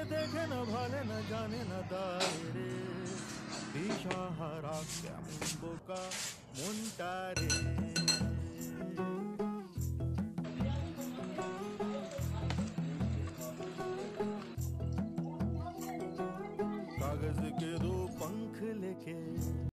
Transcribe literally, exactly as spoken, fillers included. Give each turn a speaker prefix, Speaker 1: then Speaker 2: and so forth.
Speaker 1: देखे न भाले न जाने न दायरे दिशा हरा क्या मुंबो का मुंटारे